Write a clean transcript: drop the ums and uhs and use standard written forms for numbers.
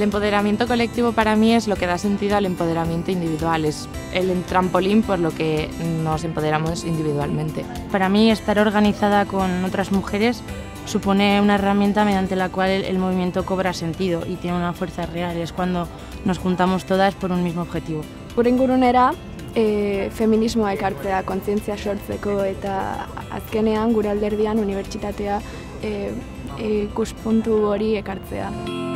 empoderamiento colectivo para mí es lo que da sentido al empoderamiento individual, es el trampolín por lo que nos empoderamos individualmente. Para mí, estar organizada con otras mujeres supone una herramienta mediante la cual el movimiento cobra sentido y tiene una fuerza real. Es cuando nos juntamos todas por un mismo objetivo. Gure ingurunera feminismoa ekartzea kontzientzia sortzeko eta azkenean gure alderdian unibertsitatea ikuspuntu hori ekartzea.